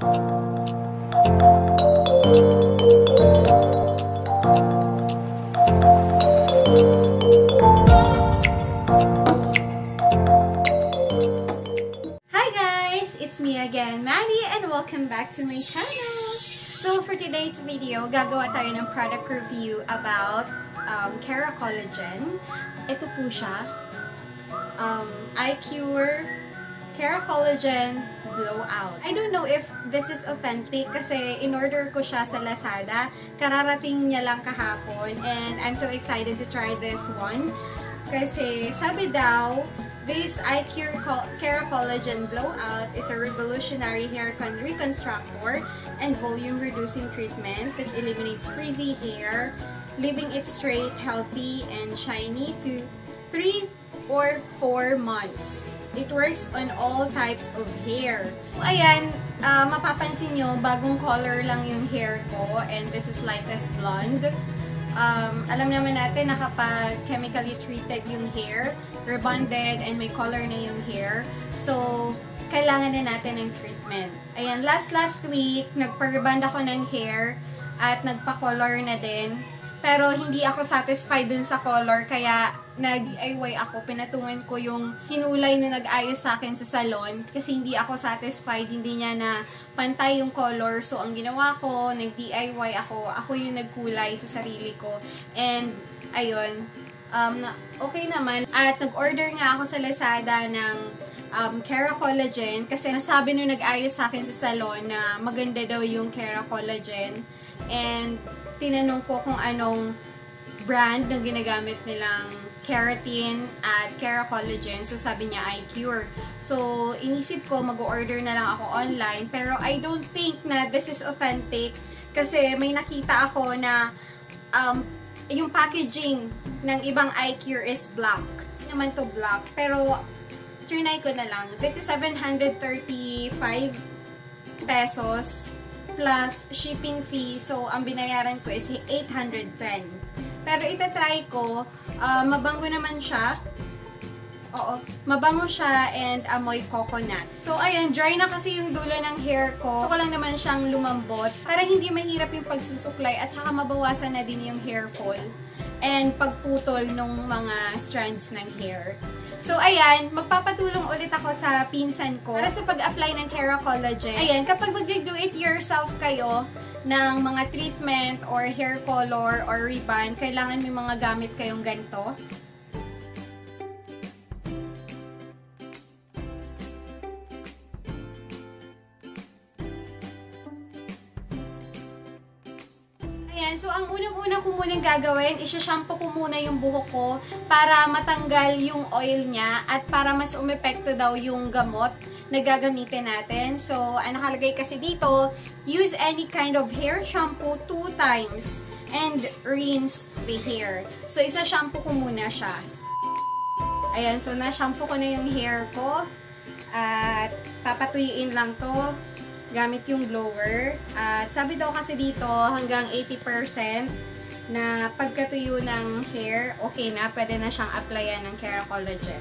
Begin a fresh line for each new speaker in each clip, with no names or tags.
Welcome back to my channel! So for today's video, gagawa tayo ng product review about Keracollagen. Ito po siya. iCURE Keracollagen Blowout. I don't know if this is authentic kasi in-order ko siya sa LAZADA. Kararating niya lang kahapon and I'm so excited to try this one. Kasi sabi daw, this iCURE Keracollagen Blowout is a revolutionary hair reconstructor and volume-reducing treatment that eliminates frizzy hair, leaving it straight, healthy, and shiny to 3 or 4 months. It works on all types of hair. Ayan, mapapansin nyo, bagong color lang yung hair ko, and this is lightest blonde. Alam naman natin na kapag chemically treated yung hair, rebonded, and may color na yung hair, so kailangan na natin ng treatment. Ayan, last week, nagpa-rebond ako ng hair at nagpa-color na din. Pero hindi ako satisfied dun sa color, kaya nag-DIY ako. Pinatungan ko yung hinulay na nag-ayos sa akin sa salon kasi hindi ako satisfied, hindi niya na pantay yung color. So, ang ginawa ko, nag-DIY ako. Ako yung nagkulay sa sarili ko. And, ayun, okay naman. At nag-order nga ako sa LAZADA ng Keracollagen kasi nasabi nung nag-ayos sa akin sa salon na maganda daw yung Keracollagen. And, tinanong ko kung anong brand na ginagamit nilang keratin at Keracollagen. So, sabi niya, iCURE. So, inisip ko, mag-order na lang ako online. Pero, I don't think na this is authentic. Kasi, may nakita ako na yung packaging ng ibang iCURE is black. Hindi naman to black. Pero, trinay ko na lang. This is 735 pesos plus shipping fee. So, ang binayaran ko is 810. Pero itatry ko, mabango naman siya. Oo, mabango siya and amoy coconut. So, ayan, dry na kasi yung dulo ng hair ko. So, ko lang naman siyang lumambot para hindi mahirap yung pagsusuklay at saka mabawasan na din yung hair fall and pagputol ng mga strands ng hair. So, ayan, magpapatulong ulit ako sa pinsan ko para sa pag-apply ng Keracollagen. Ayan, kapag mag-do-it-yourself kayo ng mga treatment or hair color or rebond, kailangan may mga gamit kayong ganito. So, ang unang-una ko munang gagawin, isa-shampoo ko muna yung buhok ko para matanggal yung oil niya at para mas umepekto daw yung gamot na gagamitin natin. So, ang nakalagay kasi dito, use any kind of hair shampoo 2 times and rinse the hair. So, isa-shampoo ko muna siya. Ayan, so na-shampoo ko na yung hair ko at papatuyuin lang to gamit yung blower. At sabi daw kasi dito, hanggang 80% na pagkatuyo ng hair, okay na, pwede na siyang applyan ng Keracollagen.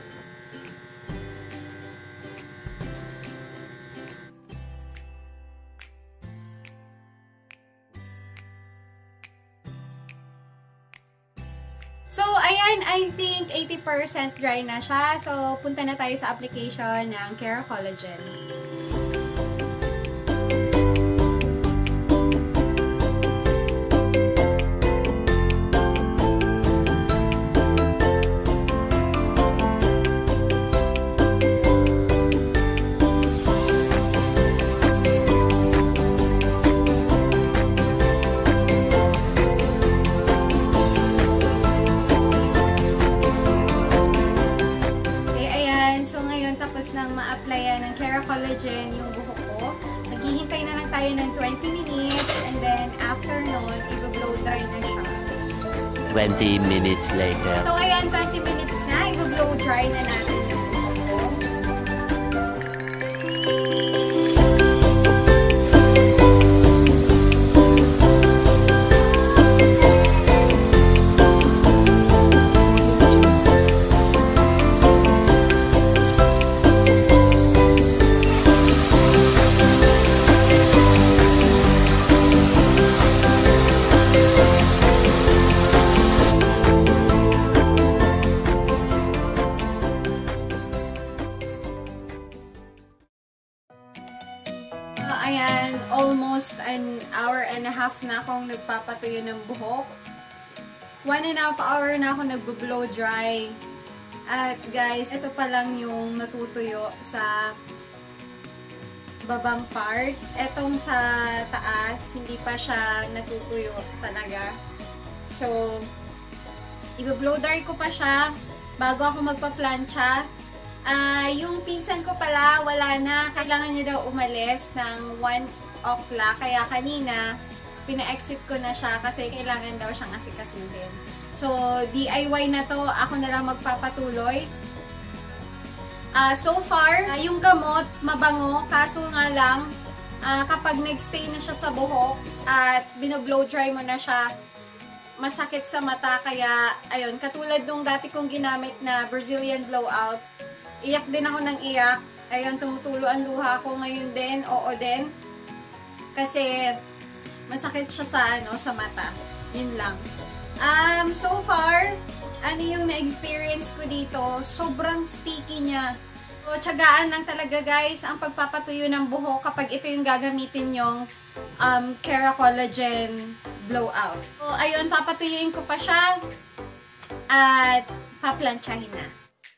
So, ayan, I think 80% dry na siya. So, punta na tayo sa application ng Keracollagen. Ma-applyan ng Keracollagen yung buhok ko. Maghihintay na lang tayo ng 20 minutes and then after nun, i-blow dry na siya.
20 minutes later.
So ayan, 20 minutes na. I-blow dry na natin yung buhok ko. Ayan, almost an hour and a half na akong nagpapatuyo ng buhok. 1.5 hour na ako nagbo-blow dry. At guys, ito pa lang yung natutuyo sa babang part. Etong sa taas, hindi pa siya natutuyo talaga. So, i-blow dry ko pa siya bago ako magpa-plancha. Yung pinsan ko pala, wala na. Kailangan niya daw umalis ng 1 o'clock. Kaya kanina, pina-exit ko na siya kasi kailangan daw siyang asikasuhin. So, DIY na to. Ako na lang magpapatuloy. So far, yung gamot, mabango. Kaso nga lang, kapag nag-stay na siya sa buhok at binoblow dry mo na siya, masakit sa mata. Kaya, ayun, katulad nung dati kong ginamit na Brazilian blowout, iyak din ako ng iyak. Ayun, tumutulo ang luha ko ngayon din. Oo din. Kasi, masakit siya sa mata. Yun lang. So far, ano yung na-experience ko dito? Sobrang sticky niya. So, tiyagaan lang talaga guys ang pagpapatuyo ng buhok kapag ito yung gagamitin yung Keracollagen Blowout. So, ayun, papatuyuin ko pa siya at paplantsahin na.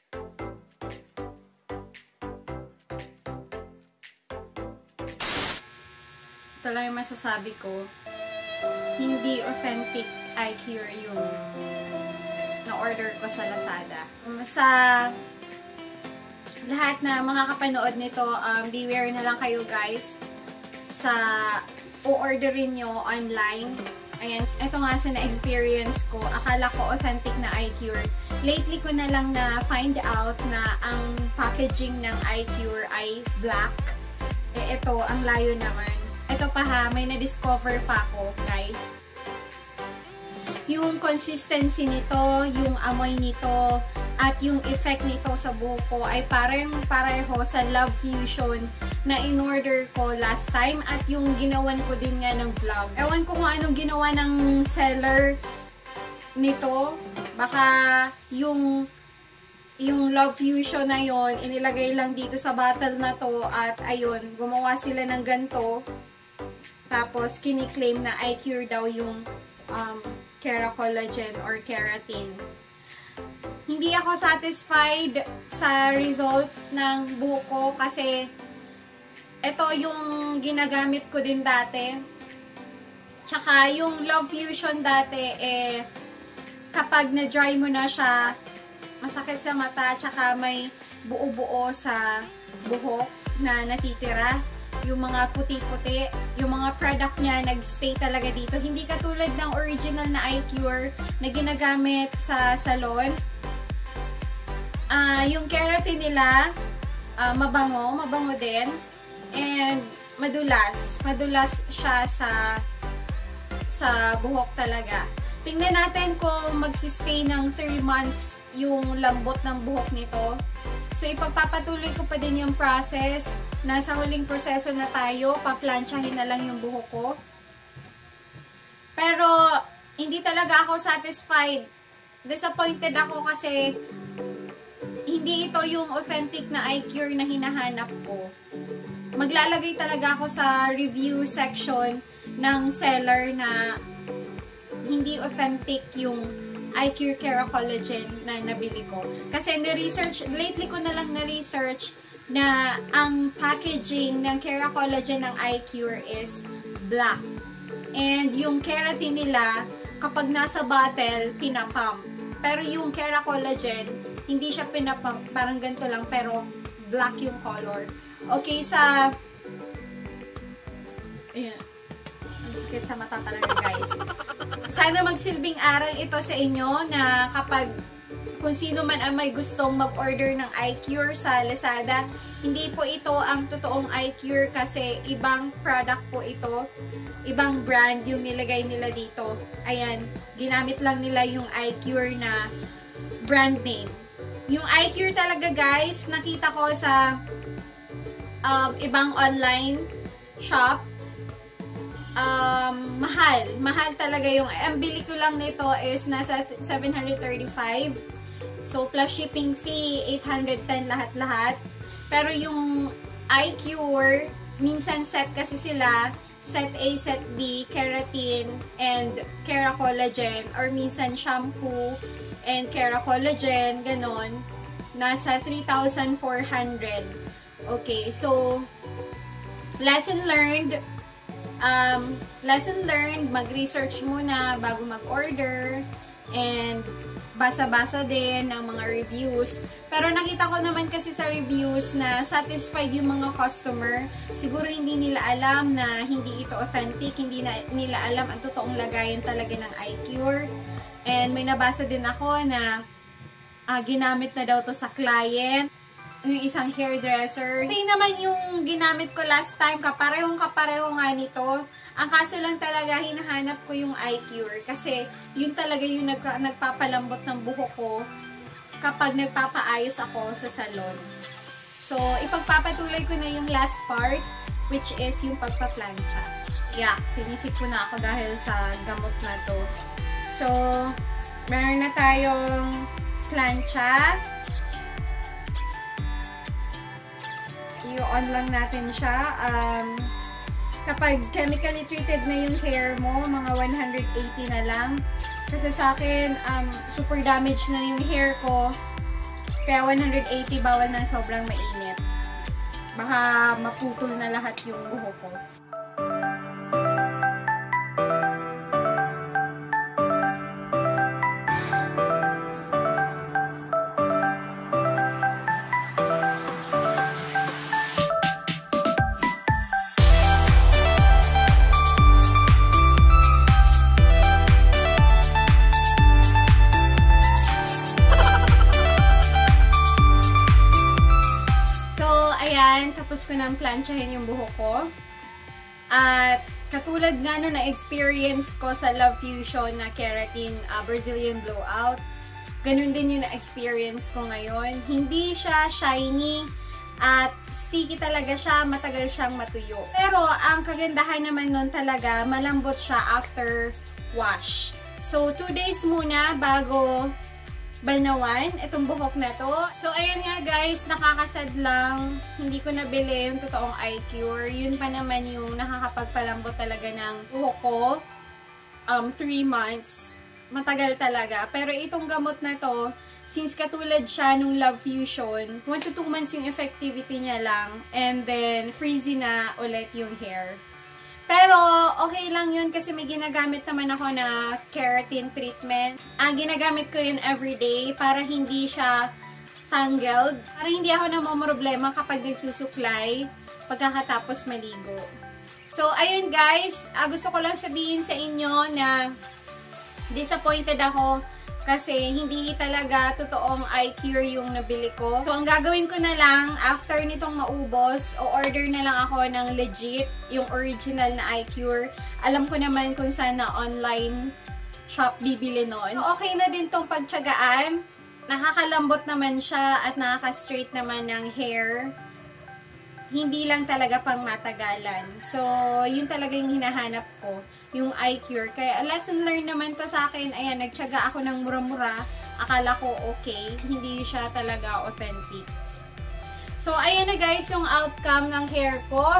Ito lang yung masasabi ko. Hindi authentic iCURE yung na-order ko sa LAZADA. Sa lahat na makakapanood nito, beware na lang kayo guys sa o-orderin nyo online. Ayan, ito nga sa na-experience ko. Akala ko authentic na iCURE. Lately ko na lang na find out na ang packaging ng iCURE ay black. Ito, ang layo naman. Ito pa ha, may na-discover pa ako, guys. Yung consistency nito, yung amoy nito, at yung effect nito sa buhok ko ay pareho sa Love Fusion na in-order ko last time at yung ginawan ko din nga ng vlog. Ewan ko kung anong ginawa ng seller nito. Baka yung Love Fusion na yon inilagay lang dito sa bottle na to at ayun, gumawa sila ng ganito. Tapos, kiniklaim na iCURE daw yung Keracollagen or keratin. Hindi ako satisfied sa result ng buhok ko kasi ito yung ginagamit ko din dati. Tsaka yung Love Fusion dati, kapag na-dry mo na siya, masakit sa mata, tsaka may buo-buo sa buhok na natitira. Yung mga puti-puti, yung mga product niya nag-stay talaga dito. Hindi katulad ng original na iCURE na ginagamit sa salon. Yung keratin nila, mabango din. And madulas siya sa buhok talaga. Tingnan natin kung mag-stay ng 3 months yung lambot ng buhok nito. So, ipagpapatuloy ko pa din yung process. Nasa huling proseso na tayo. Paplantsahin na lang yung buhok ko. Pero, hindi talaga ako satisfied. Disappointed ako kasi hindi ito yung authentic na iCURE na hinahanap ko. Maglalagay talaga ako sa review section ng seller na hindi authentic yung iCURE Keracollagen na nabili ko. Kasi lately ko na lang na-research na ang packaging ng Keracollagen ng iCURE is black. And yung keratin nila, kapag nasa bottle, pinapump. Pero yung Keracollagen, hindi siya pinapump. Parang ganito lang, pero black yung color. Okay, ayan. Ang sakit sa mata talaga, guys. Sana magsilbing aral ito sa inyo na kung sino man ang may gustong mag-order ng iCURE sa LAZADA, hindi po ito ang totoong iCURE kasi ibang product po ito. Ibang brand yung nilagay nila dito. Ayan, ginamit lang nila yung iCURE na brand name. Yung iCURE talaga, guys, nakita ko sa ibang online shop. Mahal talaga yung, ang bili ko lang nito is nasa 735. So, plus shipping fee, 810 lahat-lahat. Pero yung iCURE minsan set kasi sila, set A, set B, keratin, and Keracollagen, or minsan shampoo and Keracollagen, ganon. Nasa 3,400. Okay, so, lesson learned, mag-research muna bago mag-order, and basa-basa din ng mga reviews. Pero nakita ko naman kasi sa reviews na satisfied yung mga customer. Siguro hindi nila alam na hindi ito authentic, hindi nila alam ang totoong lagayan talaga ng iCURE. And may nabasa din ako na ginamit na daw to sa client, yung isang hairdresser. Ito naman yung ginamit ko last time, kapareho nga nito. Ang kaso lang talaga, hinahanap ko yung iCURE kasi yun talaga yung nagpapalambot ng buhok ko kapag nagpapaayos ako sa salon. So, ipagpapatuloy ko na yung last part, which is yung pagpa-plancha. Yeah, sinisip ko na ako dahil sa gamot na to. So, meron na tayong plancha. I-on lang natin siya. Kapag chemically treated na yung hair mo, mga 180 na lang. Kasi sa akin, super damage na yung hair ko. Kaya 180, bawal na sobrang mainit. Baka maputol na lahat yung buhok ko. Tapos ko nang planchahin yung buhok ko. At katulad nga no na-experience ko sa Love Fusion na keratin Brazilian blowout, ganun din yung na-experience ko ngayon. Hindi siya shiny at sticky talaga siya, matagal siyang matuyo. Pero ang kagandahan naman nun talaga, malambot siya after wash. So 2 days muna bago balnawan itong buhok na to. So, ayan nga guys, nakakasad lang. Hindi ko nabili yung totoong iCURE. Yun pa naman yung nakakapagpalambot talaga ng buhok ko. 3 months. Matagal talaga. Pero itong gamot na to, since katulad siya nung Love Fusion, 1 to 2 months yung effectivity niya lang. And then, frizzy na ulit yung hair. Pero, okay lang yun kasi may ginagamit naman ako na keratin treatment. Ginagamit ko yun everyday para hindi siya tangled. Para hindi ako namomroblema kapag nagsusuklay pagkatapos maligo. So, ayun guys. Gusto ko lang sabihin sa inyo na disappointed ako kasi hindi talaga totoong iCURE yung nabili ko. So, ang gagawin ko na lang, after nitong maubos, o-order na lang ako ng legit, yung original na iCURE. Alam ko naman kung saan na online shop bibili nun. So, okay na din tong pagtiyagaan. Nakakalambot naman siya at nakaka-straight naman ng hair. Hindi lang talaga pang matagalan. So, yun talaga yung hinahanap ko, yung iCURE. Kaya, lesson learned naman to sa akin. Ayan, nagtiyaga ako ng mura-mura. Akala ko okay. Hindi siya talaga authentic. So, ayan na guys, yung outcome ng hair ko.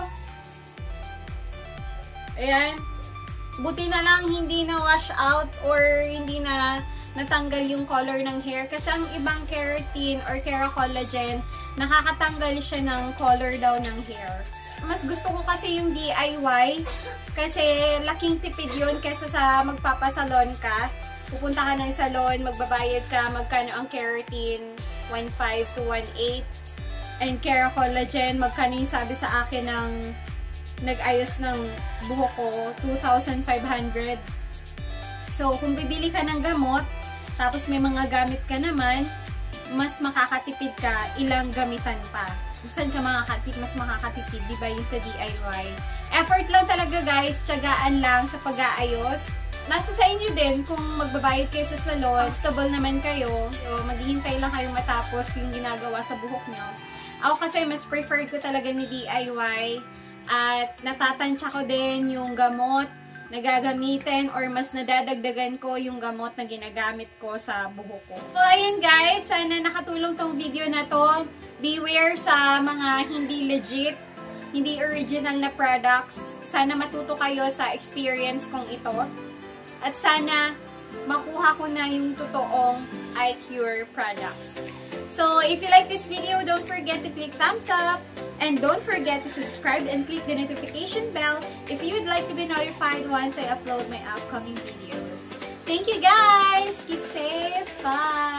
Ayan. Buti na lang hindi na wash out or hindi na natanggal yung color ng hair. Kasi ang ibang keratin or Keracollagen, nakakatanggal siya ng color daw ng hair. Mas gusto ko kasi yung DIY kasi laking tipid yun kaysa sa magpapasalon ka. Pupunta ka ng salon, magbabayad ka, magkano ang keratin? 1.5 to 1.8. And Keracollagen, magkano yung sabi sa akin ng nag-ayos ng buhok ko? 2,500. So, kung bibili ka ng gamot, tapos may mga gamit ka naman, mas makakatipid ka ilang gamitan pa. Saan ka mas makakatipid, di ba yung sa DIY? Effort lang talaga guys, tiyagaan lang sa pag-aayos. Nasa sa inyo din kung magbabayad kayo sa salon, comfortable naman kayo, so maghihintay lang kayo matapos yung ginagawa sa buhok nyo. Ako kasi mas preferred ko talaga ni DIY at natatansya ko din yung gamot na gagamitin or mas nadadagdagan ko yung gamot na ginagamit ko sa buhok ko. So, ayun guys, sana nakatulong tong video na to. Beware sa mga hindi legit hindi original na products. Sana matuto kayo sa experience kong ito. At sana makuha ko na yung totoong iCURE product. So, if you like this video, don't forget to click thumbs up. And don't forget to subscribe and click the notification bell if you would like to be notified once I upload my upcoming videos. Thank you guys! Keep safe! Bye!